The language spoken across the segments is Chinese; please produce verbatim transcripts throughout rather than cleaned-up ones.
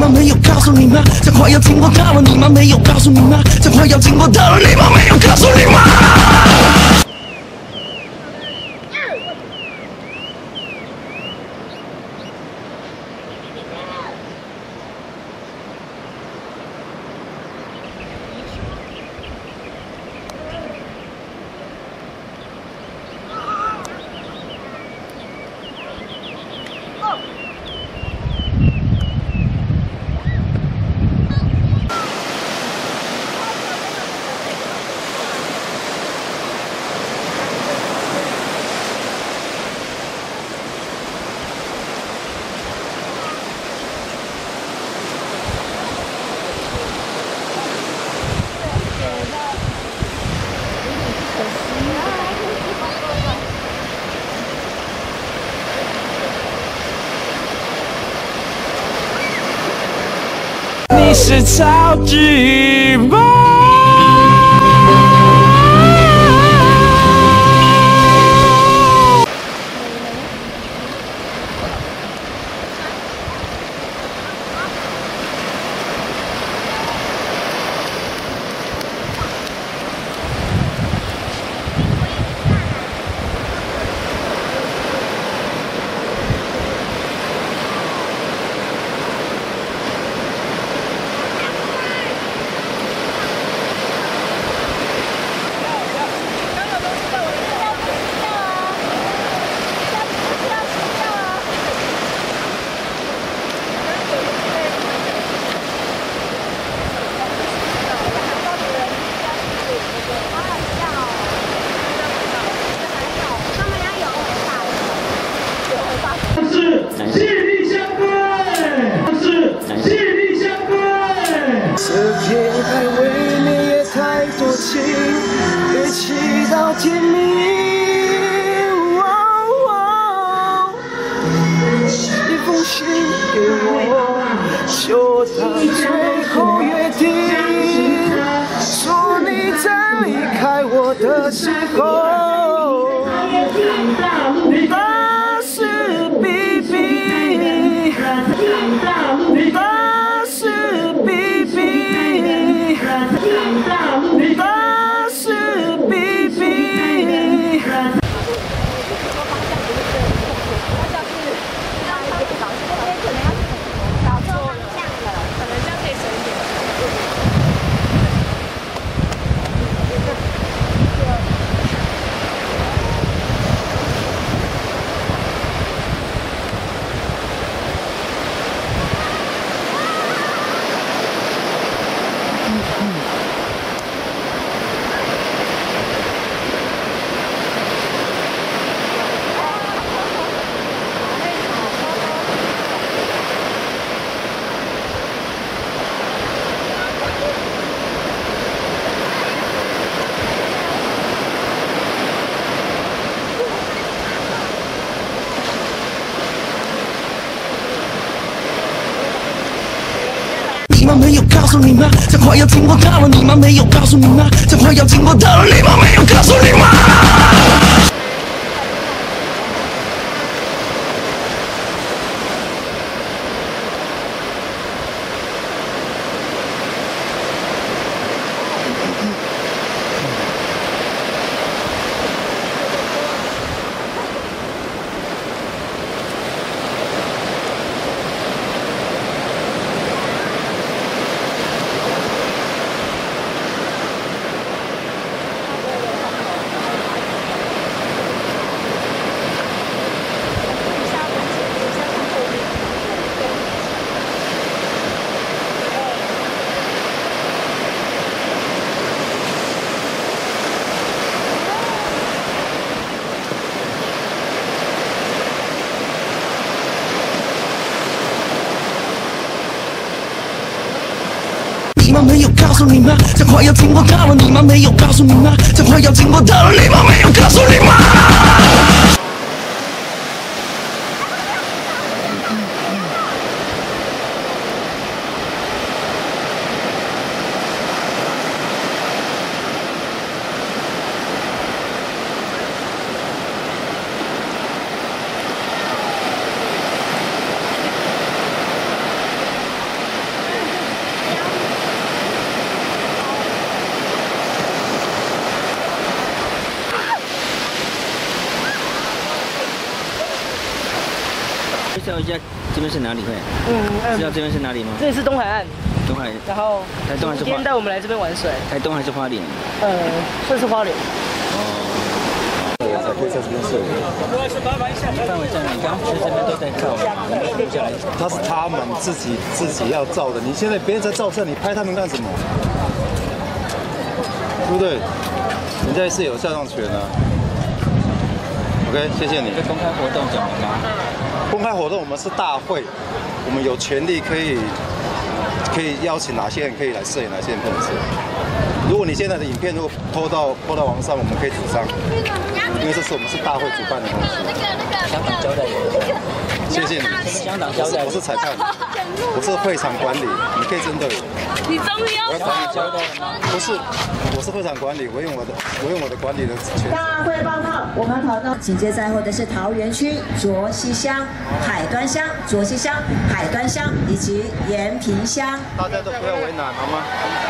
们没有告诉你吗？这快要经过到了，你们没有告诉你吗？这快要经过到了，你们没有告诉你吗？ 你是超级棒！ 这片海未免也太多情，别祈祷天明。哦哦、一封信给我，就当最后约定，说你在离开我的时候，大是比比，大是比比。大是比比。 你们没有告诉你吗？这快要经过到了，你们没有告诉你吗？这快要经过到了，你们没有告诉你吗？你们没有告诉你吗？这快要经过到了，你们没有告诉你吗？这快要经过到了，你们没有告诉你吗？ 介绍一下这边是哪里会？ 嗯嗯， 知道这边是哪里吗？ 这里是东海岸， 东海。 然后台东还是花？ 今天带我们来这边玩水。 台东还是花莲？ 呃，算是花莲。 才可以在这边摄影。 范围在哪？你刚其实这边都在照，留下来。 他是他们自己自己要照的，你现在别人在照相，你拍他们干什么？对不对？人家是有肖像权啊。OK， 谢谢你。 这公开活动讲了吗？ 公开活动我们是大会，我们有权利可以可以邀请哪些人可以来摄影，哪些人不能摄影。如果你现在的影片如果拖到拖到网上，我们可以主张，因为这是我们是大会主办的东西。 香港交代员。 谢谢你。 香港交代， 我是裁判，我是会场管理，你可以针对我。 你终于要香港交代了吗？ 不是，我是会场管理，我用我的我用我的管理的权。 大会报告，我们跑到紧接在后的是桃园区卓溪乡、海端乡、卓溪乡、海端乡以及延平乡。 大家都不要为难，好吗？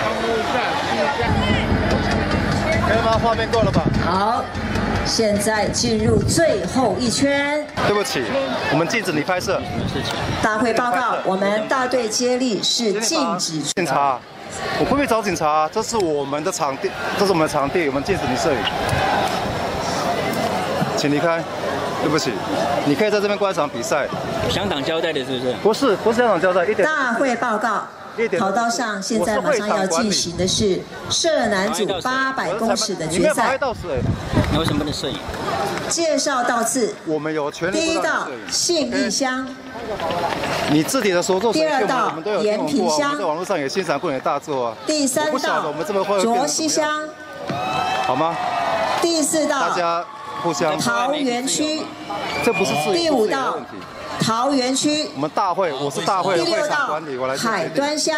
可以吗？画面够了吧？ 好，现在进入最后一圈。 对不起，我们禁止你拍摄。 大会报告，我们大队接力是禁止。 警察，我不会找警察，这是我们的场地，这是我们的场地，我们禁止你摄影，请离开。对不起，你可以在这边观赏比赛。 香港交代的是不是？ 不是，不是香港交代，一点。 大会报告。跑道上现在马上要进行的是社男组八百公尺的决赛。 你为什么不能摄影？ 介绍到次。 我们有权利。 第一道信义乡。 你自己的所作所为， 第二道我们都有延平乡。 在网络上也欣赏过你的大作啊。 第三道卓溪乡。 好吗？ 第四道大家互相。 桃园区。 这不是自第五道。桃园区， 我们大会，我是大会的会场管理，我来。 海端乡，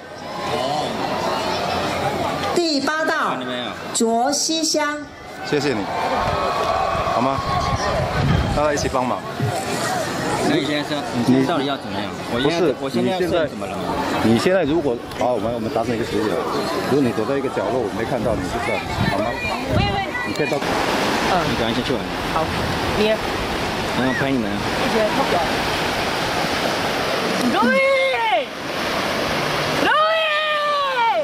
第八道卓溪乡， 谢谢你，好吗？大家一起帮忙。 所以先生，你到底要怎么样？我不是， 我现在要摄怎么了？ 你现在如果好，我们我们达成一个协议了。如果你躲在一个角落，我没看到你，就这样，好吗？ 喂喂， 你可以到。 嗯，你赶快先去玩。 好，你。 然后拍你们啊！ 一起跳表。 路易，路易，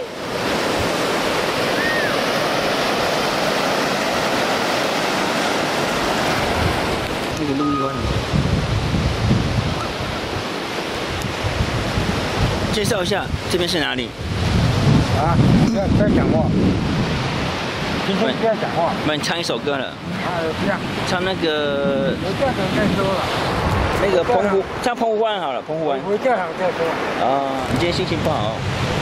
那个路易湾。介绍一下，这边是哪里？ 啊，不要不要讲话。今天不要讲话。 那你唱一首歌了。 啊，不要。 唱那个。 有价钱再说了。 那个澎湖，唱澎湖湾好了，澎湖湾。 有价钱再说。 啊，你今天心情不好。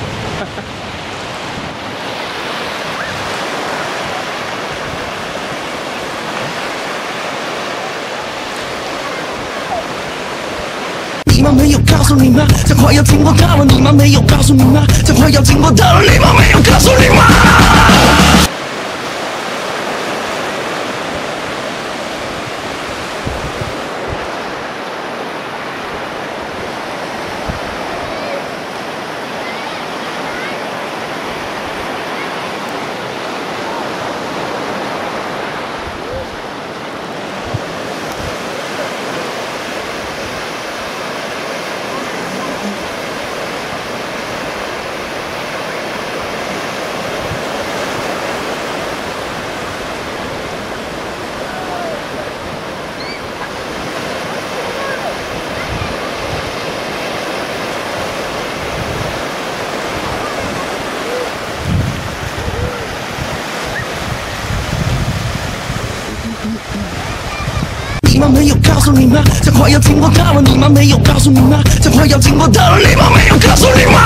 你们没有告诉你吗？这快要经过到了，你们没有告诉你吗？这快要经过到了，你们没有告诉你吗？你们没有告诉你吗？这快要经过到了，你们没有告诉你吗？这快要经过到了，你们没有告诉你吗？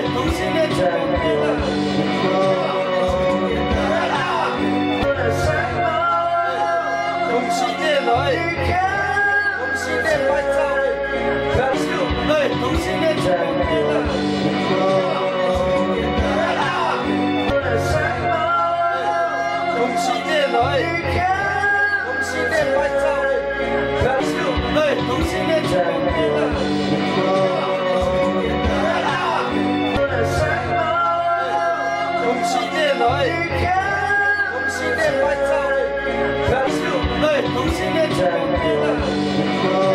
对同性恋者。同性恋来，同性恋拍照，对同性恋者。同性恋来，同性恋拍照，对同性恋者。同性恋来，同性恋拍照，对同性恋者。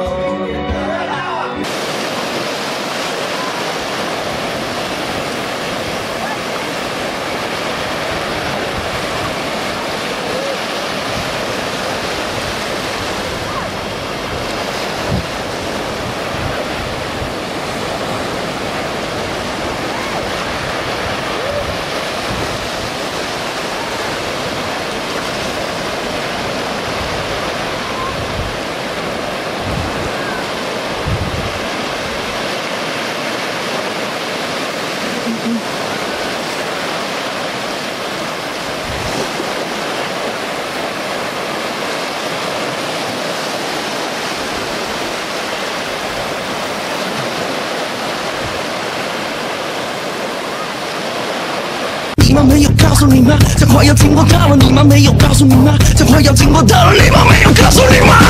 你妈没有告诉你吗？这快要经过到了，你妈没有告诉你吗？这快要经过到了，你妈没有告诉你吗？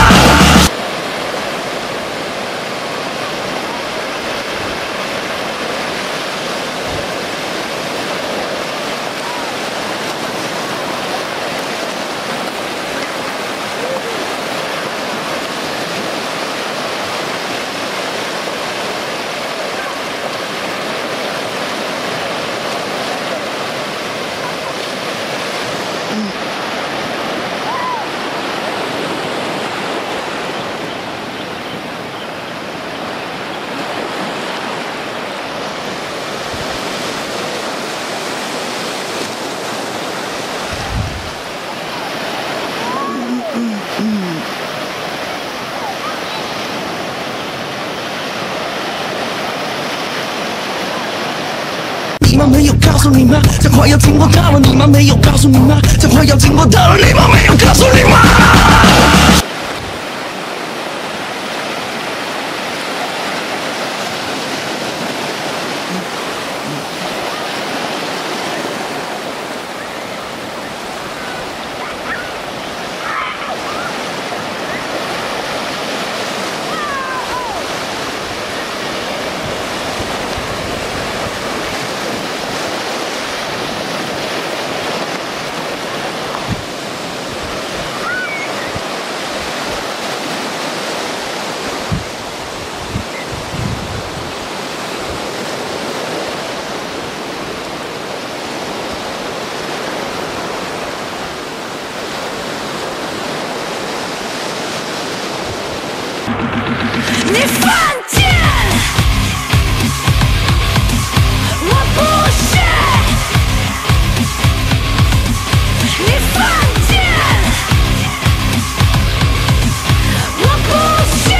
你妈没有告诉你吗？这快要经过到了，你妈没有告诉你吗？这快要经过到了，你妈没有告诉你吗？ 你犯贱，我不屑。你犯贱，我不屑。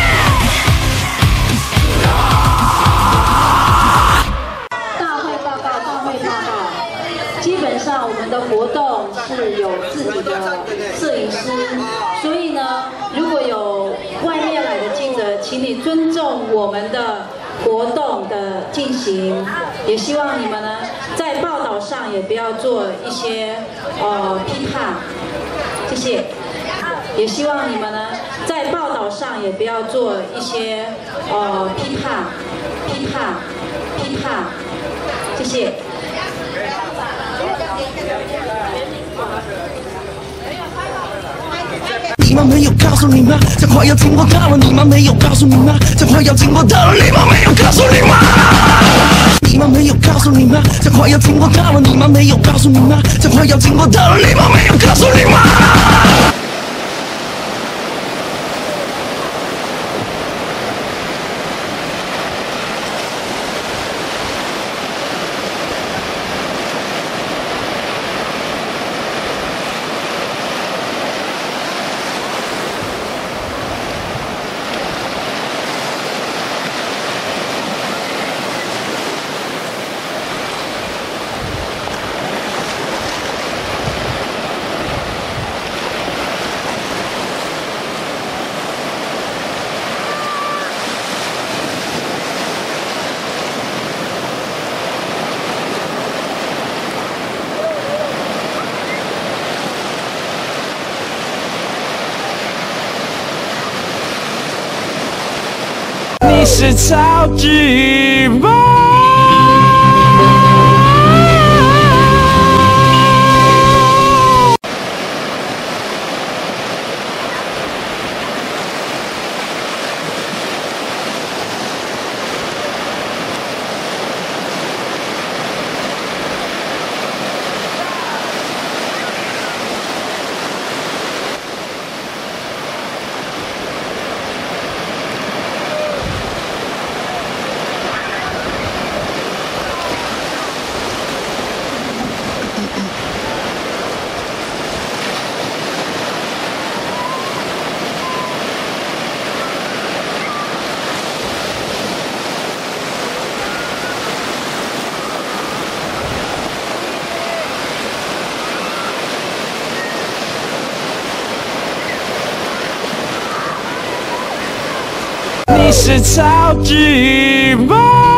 大会报告，大会报告。基本上我们的活动是有自己的摄影师，所以呢，如果有外面来的记者，请你尊重我们的活动的进行，也希望你们呢在报道上也不要做一些呃批判，谢谢。也希望你们呢在报道上也不要做一些呃批判、批判、批判，谢谢。 你妈没有告诉你吗？这快要经过到了，你妈没有告诉你吗？这快要经过到了，你妈没有告诉你吗？你妈没有告诉你吗？这快要经过到了，你妈没有告诉你吗？这快要经过到了，你妈没有告诉你吗？ 是超级梦。你是超级梦。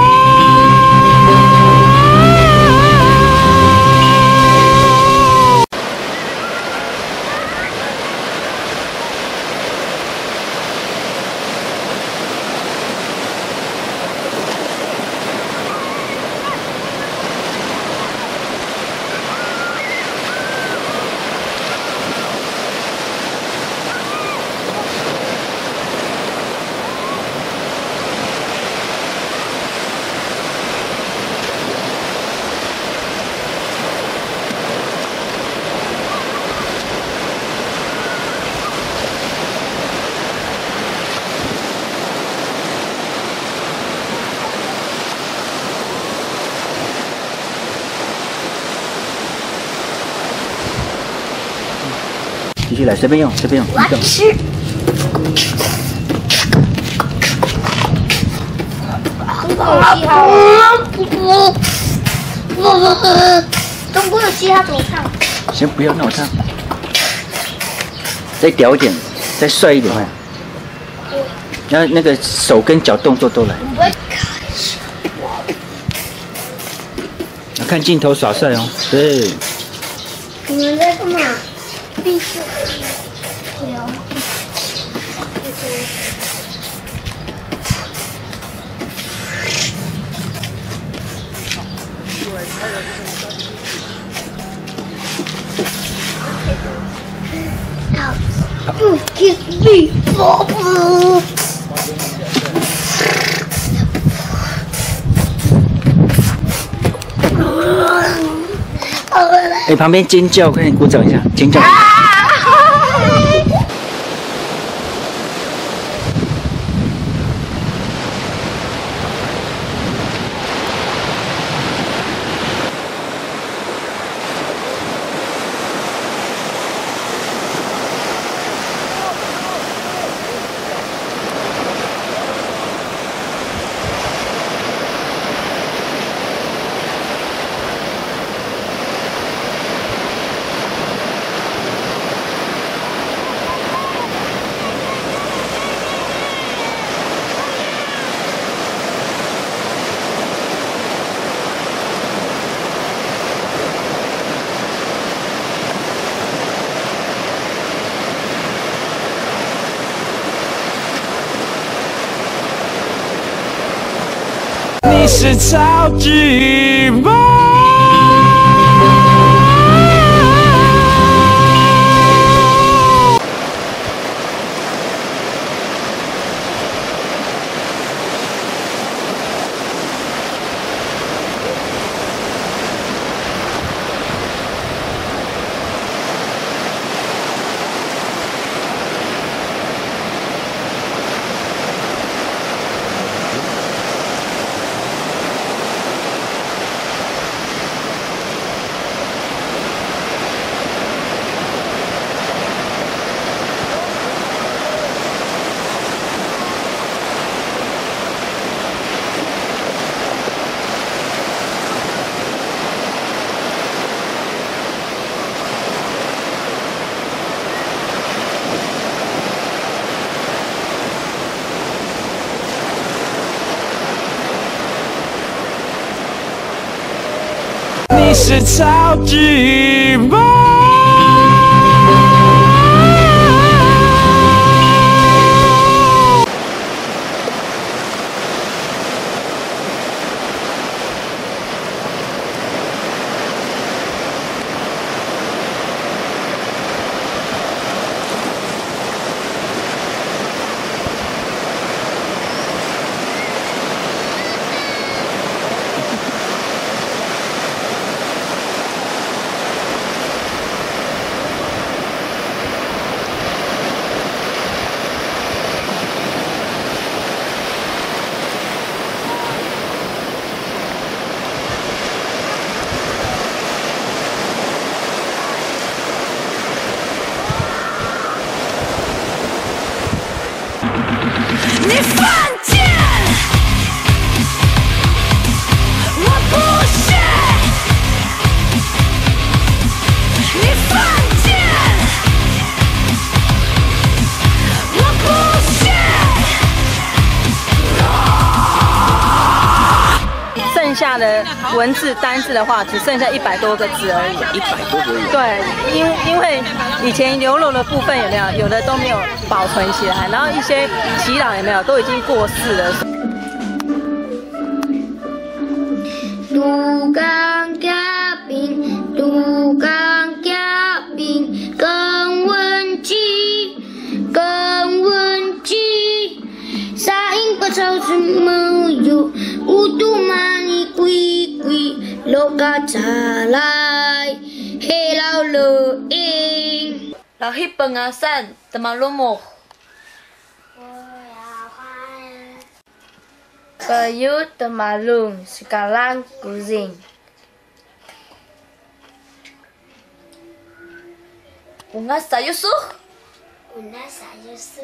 继续来，随便用，随便用。 我吃。中国有记号吗？不不不不，中国有记号怎么唱？ 先不要，那我唱。再屌一点，再帅一点快。然后那个手跟脚动作都来。要看镜头耍帅哦，对。 你们在干嘛？闭嘴！不 kiss me， 不不。 哎，旁边尖叫，快点鼓掌一下，尖叫！ 你是超级梦。你是超级梦。 下的文字单字的话，只剩下一百多个字而已。 一百多个人。 对，因因为以前流落的部分有没有，有的都没有保存起来，然后一些耆老有没有，都已经过世了。 杜江嘉宾，杜江嘉宾，更文记，更文记。沙因不超出没有，乌杜玛尼贵贵，罗嘎查来，黑老罗因。 老黑本啊山，怎么罗莫？ Kayu temalung sekarang kucing. Bunga sayusu? Bunga sayusu.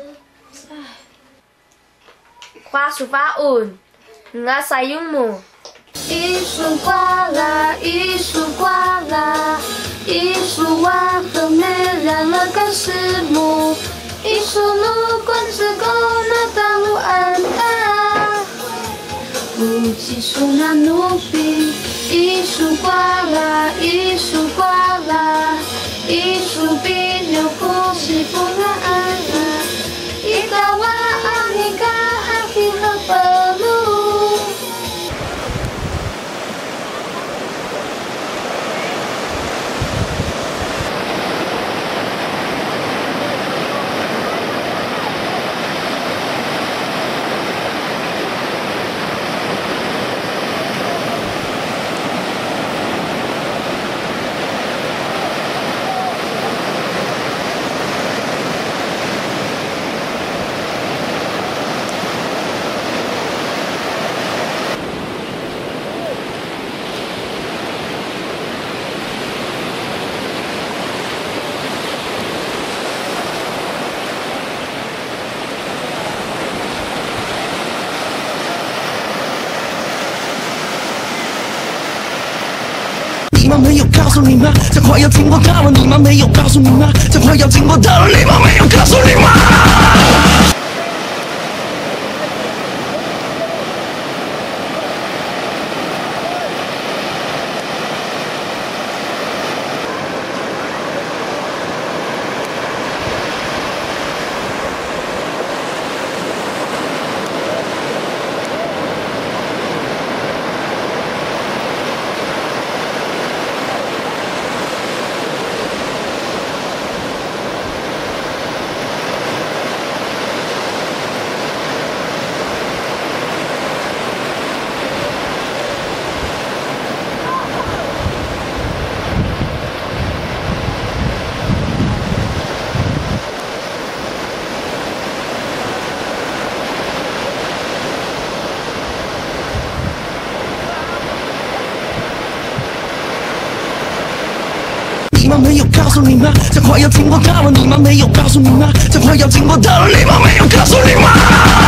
Hoa sufaun. Bunga sayungmu. Isu kuala, isu kuala, isu wa kemerah kasihmu. Isu lu kun segona tahu anda. Puji sunan nubi, isu kuala, isu kuala, isu binyo kusi bunga ana, ikawa anika hati perlu. 你们没有告诉你吗？这快要经过到了，你们没有告诉你吗？这快要经过到了，你们没有告诉你吗？ 你们没有告诉你吗？这快要经过到了，你们没有告诉你吗？这快要经过到了，你们没有告诉你吗？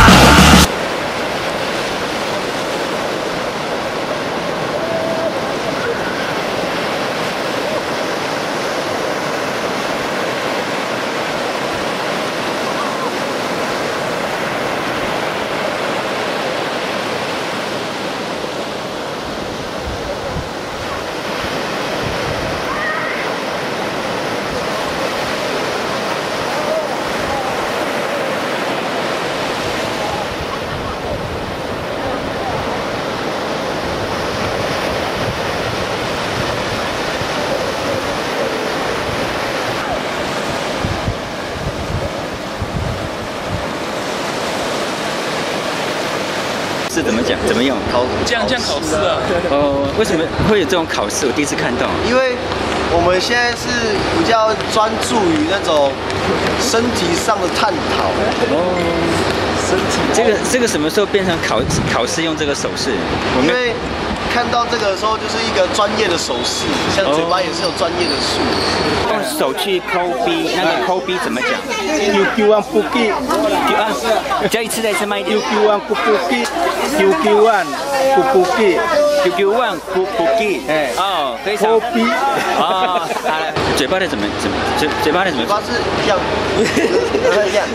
是怎么讲？怎么用？ 考这样这样考试啊？ 哦，为什么会有这种考试？我第一次看到。 因为我们现在是比较专注于那种身体上的探讨。 哦，身体。这个这个什么时候变成考考试用这个手势？我们因为看到这个的时候，就是一个专业的手势，像嘴巴也是有专业的术。 用手去抠鼻，那个抠鼻怎么讲 ？Q Q one puki。 Q 啊，再一次再一次慢一点。 Q Q one puki。Q Q one puki。 Q Q one puki。哎，哦，非常。 抠鼻。 哦，好了，嘴巴的怎么怎么嘴嘴巴的怎么？ 嘴巴是这样，这样。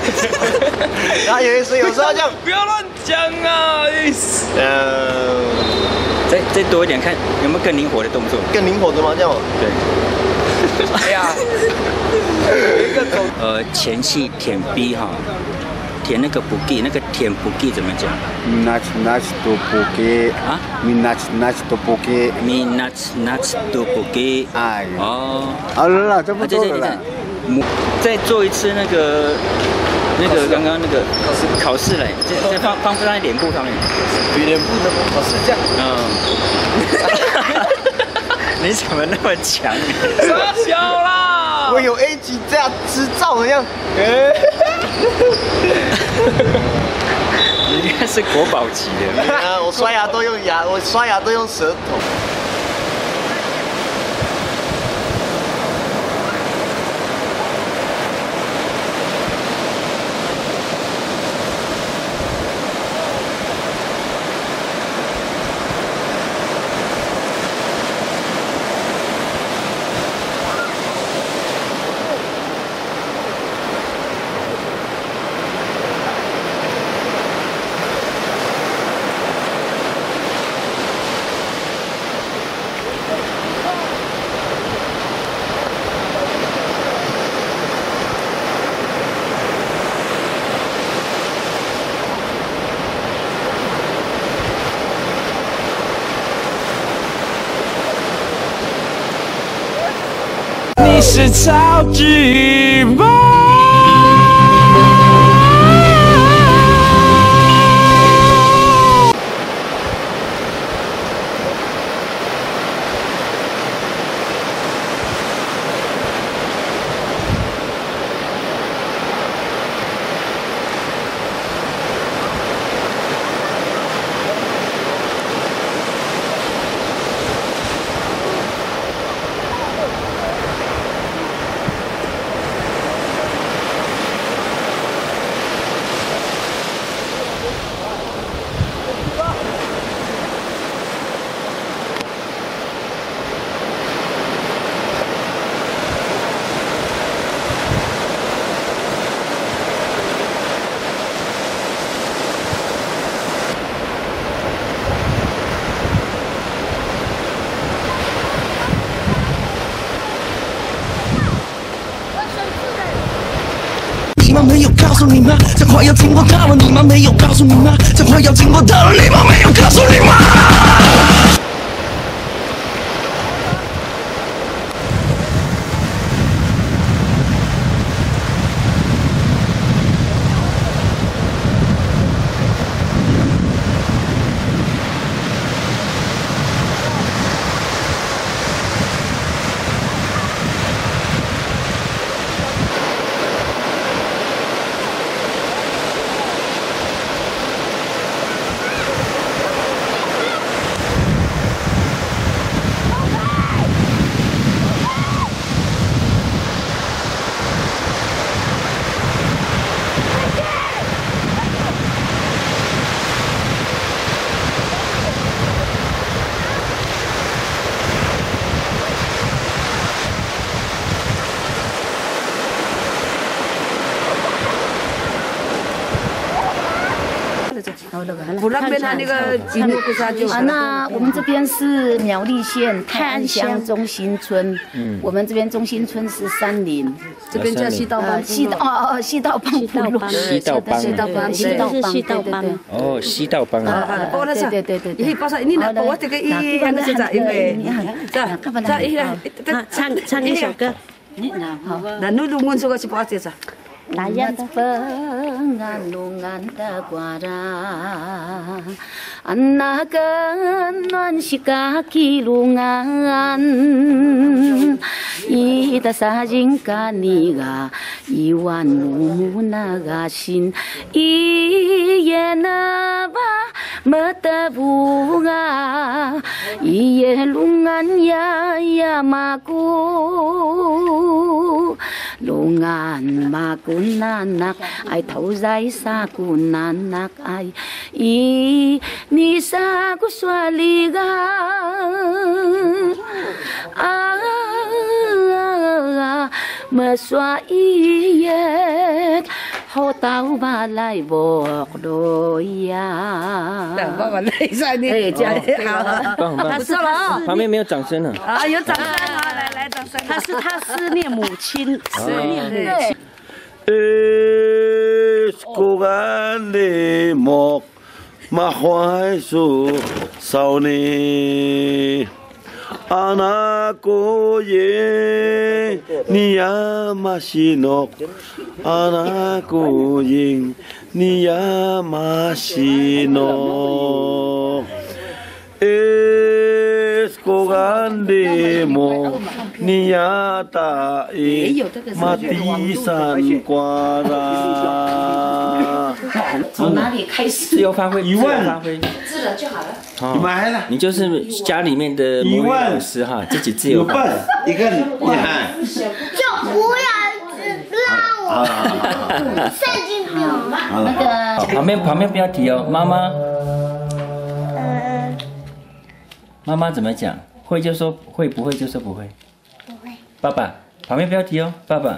然后有一时有时候这样。 不要乱讲啊！ 呃。 再再多一点，看有没有更灵活的动作。 更灵活的吗？这样吗？ 对。 哎呀， 一个走。呃，前戏舔 B 哈，舔那个补给，那个舔补给怎么讲 ？Minach nach to buke 啊 ？Minach nach to buke。 Minach nach to buke。 哎。 哦。 好了啦，差不多了啦。 再做一次那个。那个刚刚那个考试嘞，再再放放在脸部上面。 比脸部的考试这样。 嗯。你怎么那么强？ 傻小啦！我有 A 级这样执照的样。哎。 你应该是国宝级的。 啊，我刷牙都用牙，我刷牙都用舌头。 你是超级梦。 你们没有告诉你吗？这快要经过到了，你们没有告诉你吗？这快要经过到了，你们没有告诉你吗？ 啊，那我们这边是苗栗县泰安乡中心村，嗯，我们这边中心村是山林， 这边叫西道帮， 西道哦哦西道帮部落， 西道帮， 西道帮，西道帮， 西道帮， 哦，西道帮啊， 对对对对对。 你报上，你那我这个一那个是咋？因为这这一个唱唱一首歌，好，那你录我这个是报这啥 ？Layan pengan lungan takwara Anakan man si kakilungan Ita sajing kaniga Iwan mumunagasin Iye na ba matabunga Iye lungan ya yamaku Lungan makunanak ay tauzay sa kunanak ay I ni sa kuswaliga ah maswa iyet 好豆巴来莫罗呀。 爸爸累在你。哎，这样好。 棒棒。 他是他旁边没有掌声了。 啊，有掌声啊！来来，掌声。 他是他思念母亲，思念母亲。 Escogan de mok mahwai su sauni anako ye niyamashinok anako ye niyamashinok Escogan de mok niyata e mati san瓜从哪里开始？ 自由发挥， 一万发挥， 知了就好了。 你买了， 你就是家里面的母语老师哈，自己自由发挥。 一个你看， 就不要让我神经病。 那个旁边旁边不要提哦，妈妈。 呃， 妈妈怎么讲？会就说会，不会就说不会。 不会。 爸爸，旁边不要提哦，爸爸。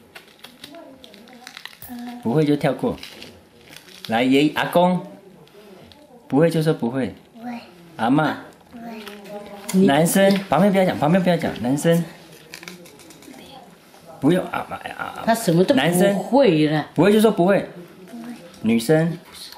不会就跳过。来，爷阿公。不会就说不会。 不会。 阿嬷。 不会。 男生旁边不要讲，旁边不要讲，男生。不用啊啊啊！ 他什么都男生不会了。 不会就说不会。女生。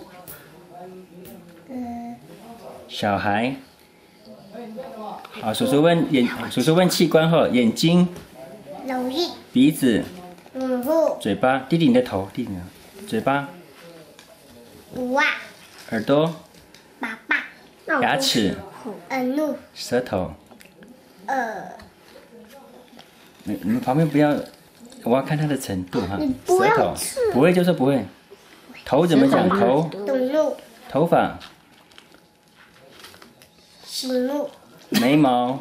小孩。好，叔叔问眼，叔叔问器官后，眼睛。 脑力。 鼻子。 耳朵。 嘴巴。弟弟你的头，弟弟呢？嘴巴。 哇。 耳朵。 爸爸。 牙齿。 耳朵。 舌头。 呃。 你你们旁边不要，我要看他的程度哈。 不要舌头。不会就说不会。头怎么讲？头。 懂路。 头发。 喜怒。 眉毛。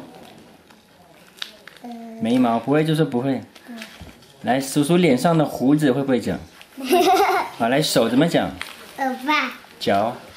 眉毛不会就说不会。来，数数脸上的胡子会不会讲？好，来手怎么讲？ 耳发。 脚。